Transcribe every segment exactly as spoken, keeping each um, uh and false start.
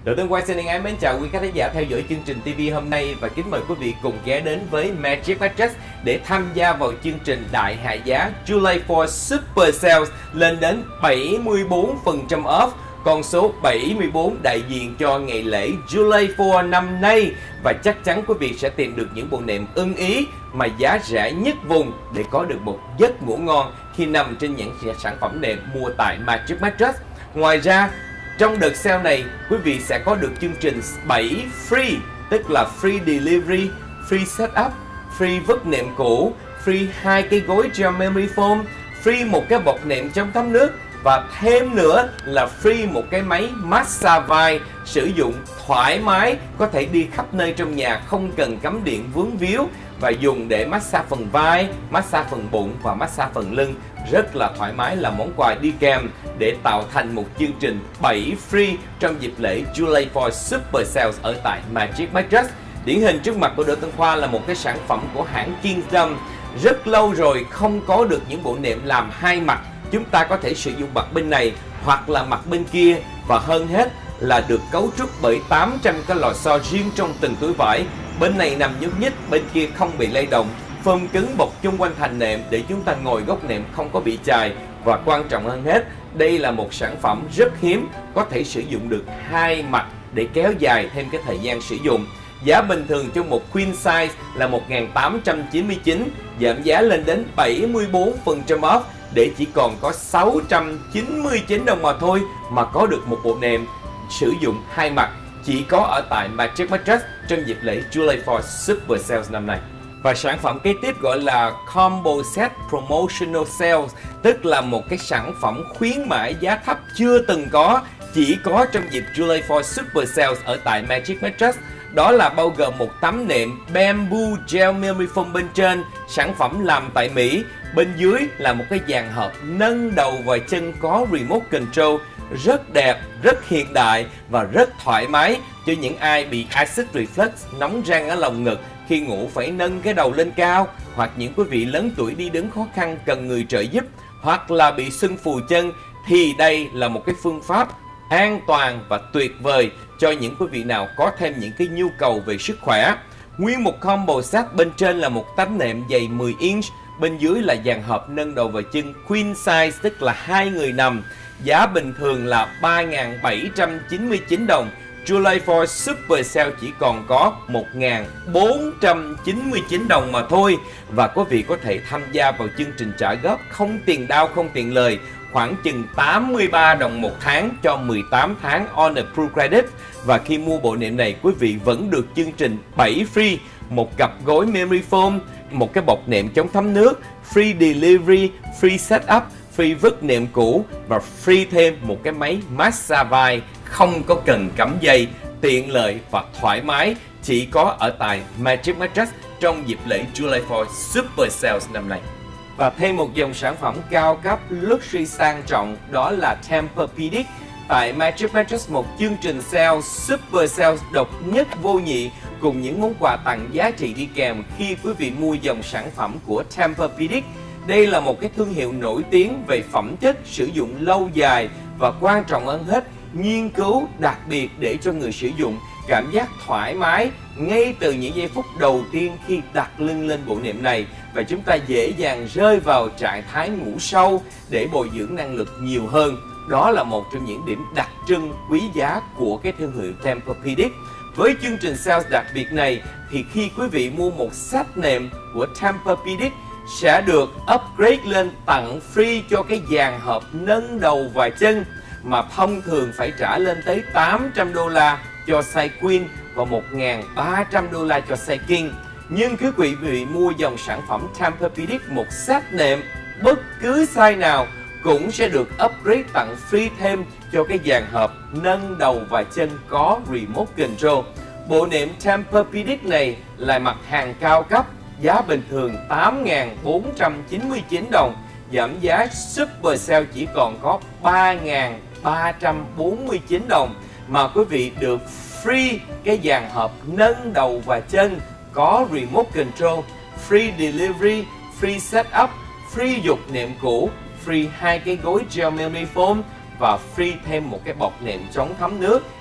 Đội Tương Quang xin thân ái mến chào quý khán giả theo dõi chương trình ti vi hôm nay và kính mời quý vị cùng ghé đến với Magic Mattress để tham gia vào chương trình đại hạ giá July fourth Super Sales lên đến bảy mươi bốn phần trăm off. Con số bảy mươi bốn đại diện cho ngày lễ July fourth năm nay, và chắc chắn quý vị sẽ tìm được những bộ nệm ưng ý mà giá rẻ nhất vùng để có được một giấc ngủ ngon khi nằm trên những sản phẩm nệm mua tại Magic Mattress. Ngoài ra, trong đợt sale này, quý vị sẽ có được chương trình bảy free, tức là free delivery, free setup, free vứt nệm cũ, free hai cái gối gel memory foam, free một cái bọc nệm chống thấm nước, và thêm nữa là free một cái máy massage vai sử dụng thoải mái, có thể đi khắp nơi trong nhà không cần cắm điện vướng víu, và dùng để massage phần vai, massage phần bụng và massage phần lưng. Rất là thoải mái, là món quà đi kèm để tạo thành một chương trình bảy free trong dịp lễ July fourth Super Sales ở tại Magic Mattress. Điển hình trước mặt của Đỗ Tân Khoa là một cái sản phẩm của hãng Kingdom. Rất lâu rồi không có được những bộ nệm làm hai mặt. Chúng ta có thể sử dụng mặt bên này hoặc là mặt bên kia, và hơn hết là được cấu trúc bởi tám trăm cái lò xo riêng trong từng túi vải. Bên này nằm nhúc nhích, bên kia không bị lay động. Phơm cứng bọc chung quanh thành nệm để chúng ta ngồi góc nệm không có bị chài. Và quan trọng hơn hết, đây là một sản phẩm rất hiếm, có thể sử dụng được hai mặt để kéo dài thêm cái thời gian sử dụng. Giá bình thường cho một queen size là một nghìn tám trăm chín mươi chín, giảm giá lên đến bảy mươi bốn phần trăm off để chỉ còn có sáu trăm chín mươi chín đồng mà thôi, mà có được một bộ nệm sử dụng hai mặt, chỉ có ở tại Magic Mattress trong dịp lễ July fourth Super Sales năm nay. Và sản phẩm kế tiếp gọi là Combo Set Promotional Sales, tức là một cái sản phẩm khuyến mãi giá thấp chưa từng có, chỉ có trong dịp July fourth Super Sales ở tại Magic Mattress. Đó là bao gồm một tấm nệm Bamboo Gel Memory Foam bên trên, sản phẩm làm tại Mỹ. Bên dưới là một cái dàn hộp nâng đầu và chân có remote control, rất đẹp, rất hiện đại và rất thoải mái cho những ai bị acid reflux, nóng rang ở lồng ngực khi ngủ phải nâng cái đầu lên cao, hoặc những quý vị lớn tuổi đi đứng khó khăn cần người trợ giúp, hoặc là bị sưng phù chân, thì đây là một cái phương pháp an toàn và tuyệt vời cho những quý vị nào có thêm những cái nhu cầu về sức khỏe. Nguyên một combo set, bên trên là một tấm nệm dày mười inch, bên dưới là dàn hộp nâng đầu và chân queen size, tức là hai người nằm. Giá bình thường là ba nghìn bảy trăm chín mươi chín đồng. July fourth Super Sale chỉ còn có một nghìn bốn trăm chín mươi chín đồng mà thôi. Và quý vị có thể tham gia vào chương trình trả góp không tiền đau không tiền lời, khoảng chừng tám mươi ba đồng một tháng cho mười tám tháng on approved credit. Và khi mua bộ nệm này, quý vị vẫn được chương trình bảy free, một cặp gối memory foam, một cái bọc nệm chống thấm nước, free delivery, free setup, free vứt nệm cũ, và free thêm một cái máy massage vai không có cần cắm dây, tiện lợi và thoải mái, chỉ có ở tại Magic Mattress trong dịp lễ July fourth Super Sales năm nay. Và thêm một dòng sản phẩm cao cấp luxury sang trọng, đó là Tempur-Pedic. Tại Magic Mattress, một chương trình sale Super Sales độc nhất vô nhị cùng những món quà tặng giá trị đi kèm khi quý vị mua dòng sản phẩm của Tempur-Pedic. Đây là một cái thương hiệu nổi tiếng về phẩm chất, sử dụng lâu dài, và quan trọng hơn hết, nghiên cứu đặc biệt để cho người sử dụng cảm giác thoải mái ngay từ những giây phút đầu tiên khi đặt lưng lên bộ nệm này, và chúng ta dễ dàng rơi vào trạng thái ngủ sâu để bồi dưỡng năng lực nhiều hơn. Đó là một trong những điểm đặc trưng quý giá của cái thương hiệu Tempur-Pedic. Với chương trình sales đặc biệt này thì khi quý vị mua một set nệm của Tempur-Pedic sẽ được upgrade lên tặng free cho cái dàn hộp nâng đầu và chân, mà thông thường phải trả lên tới tám trăm đô la cho size Queen và một nghìn ba trăm đô la cho size King. Nhưng cứ quý vị mua dòng sản phẩm Tempur-Pedic một set nệm bất cứ size nào cũng sẽ được upgrade tặng free thêm cho cái dàn hộp nâng đầu và chân có remote control. Bộ nệm Tempur-Pedic này là mặt hàng cao cấp, giá bình thường tám nghìn bốn trăm chín mươi chín đồng, giảm giá Super Sale chỉ còn có ba nghìn ba trăm bốn mươi chín đồng, mà quý vị được free cái dàn hộp nâng đầu và chân có remote control, free delivery, free setup, free dục nệm cũ, free hai cái gối gel memory foam, và free thêm một cái bọc nệm chống thấm nước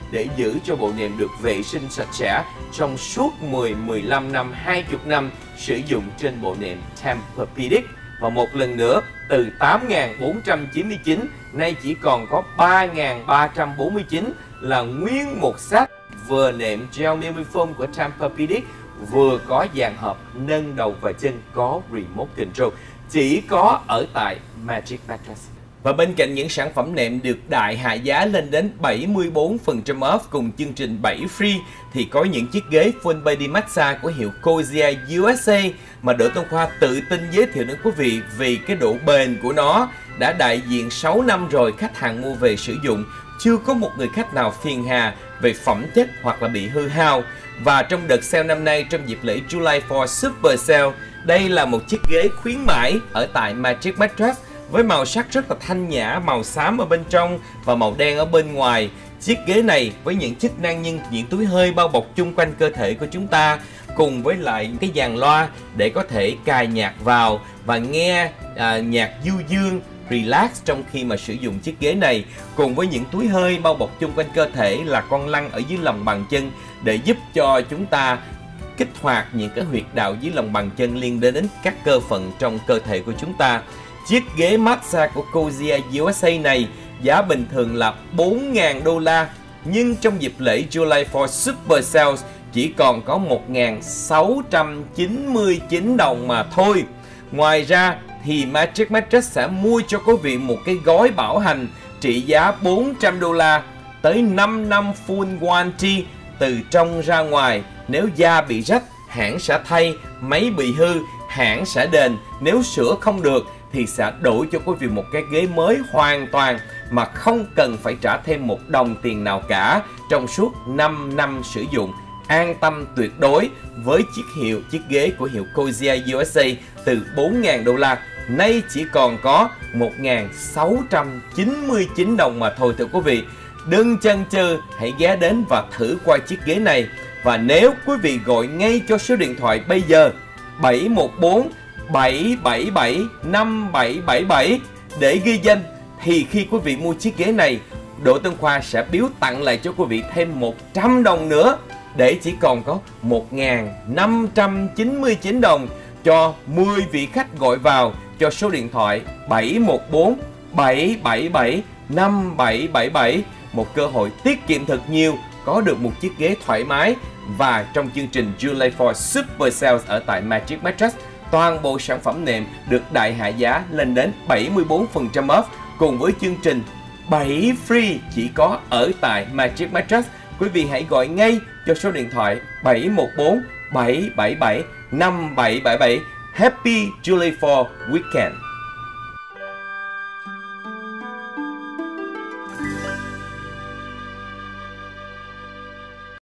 để giữ cho bộ nệm được vệ sinh sạch sẽ trong suốt mười, mười lăm năm, hai mươi năm sử dụng trên bộ nệm Tempur-Pedic. Và một lần nữa, từ tám nghìn bốn trăm chín mươi chín nay chỉ còn có ba nghìn ba trăm bốn mươi chín là nguyên một set vừa nệm gel Memory của Tempur-Pedic, vừa có dàn hộp nâng đầu và chân có remote control, chỉ có ở tại Magic Mattress. Và bên cạnh những sản phẩm nệm được đại hạ giá lên đến bảy mươi bốn phần trăm off cùng chương trình bảy free, thì có những chiếc ghế full body massage của hiệu Cosia u ét a mà Đỗ Tân Khoa tự tin giới thiệu đến quý vị vì cái độ bền của nó. Đã đại diện sáu năm rồi, khách hàng mua về sử dụng, chưa có một người khách nào phiền hà về phẩm chất hoặc là bị hư hao. Và trong đợt sale năm nay, trong dịp lễ July fourth Super Sale, đây là một chiếc ghế khuyến mãi ở tại Magic Mattress với màu sắc rất là thanh nhã, màu xám ở bên trong và màu đen ở bên ngoài. Chiếc ghế này với những chức năng như những túi hơi bao bọc chung quanh cơ thể của chúng ta, cùng với lại cái dàn loa để có thể cài nhạc vào và nghe à, nhạc du dương, relax trong khi mà sử dụng chiếc ghế này, cùng với những túi hơi bao bọc chung quanh cơ thể là con lăn ở dưới lòng bàn chân để giúp cho chúng ta kích hoạt những cái huyệt đạo dưới lòng bàn chân liên đến đến các cơ phận trong cơ thể của chúng ta. Chiếc ghế massage của Cosia u ét a này giá bình thường là bốn nghìn đô la, nhưng trong dịp lễ July fourth Super Sales chỉ còn có một nghìn sáu trăm chín mươi chín đồng mà thôi. Ngoài ra thì Magic Mattress sẽ mua cho quý vị một cái gói bảo hành trị giá bốn trăm đô la, tới năm năm full warranty từ trong ra ngoài. Nếu da bị rách, hãng sẽ thay, máy bị hư, hãng sẽ đền, nếu sửa không được thì sẽ đổi cho quý vị một cái ghế mới hoàn toàn mà không cần phải trả thêm một đồng tiền nào cả trong suốt năm năm sử dụng. An tâm tuyệt đối với chiếc hiệu chiếc ghế của hiệu Cosia u ét a từ bốn nghìn đô la, nay chỉ còn có một nghìn sáu trăm chín mươi chín đồng mà thôi thưa quý vị. Đừng chần chừ, hãy ghé đến và thử qua chiếc ghế này. Và nếu quý vị gọi ngay cho số điện thoại bây giờ bảy một bốn bảy bảy bảy năm bảy bảy bảy để ghi danh, thì khi quý vị mua chiếc ghế này, Đỗ Tân Khoa sẽ biếu tặng lại cho quý vị thêm một trăm đồng nữa, để chỉ còn có một nghìn năm trăm chín mươi chín đồng cho mười vị khách gọi vào cho số điện thoại bảy một bốn bảy bảy bảy năm bảy bảy bảy. Một cơ hội tiết kiệm thật nhiều, có được một chiếc ghế thoải mái. Và trong chương trình July fourth Super Sales ở tại Magic Mattress, toàn bộ sản phẩm nệm được đại hạ giá lên đến bảy mươi bốn phần trăm off cùng với chương trình bảy free chỉ có ở tại Magic Mattress. Quý vị hãy gọi ngay cho số điện thoại bảy một bốn bảy bảy bảy năm bảy bảy bảy. Happy July fourth Weekend!